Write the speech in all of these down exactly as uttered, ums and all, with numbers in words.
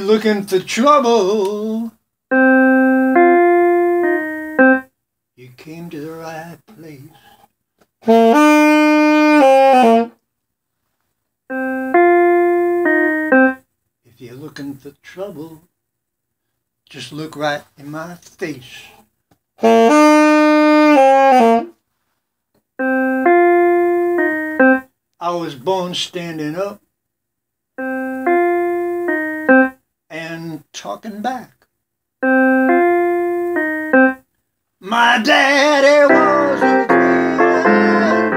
looking for trouble, you came to the right place. If you're looking for trouble, just look right in my face. I was born standing up and talking back. My daddy was a man,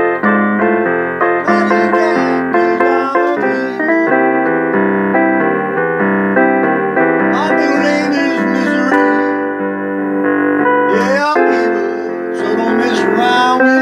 but he got good on me. My middle name is Misery. Yeah, evil, so don't mess around with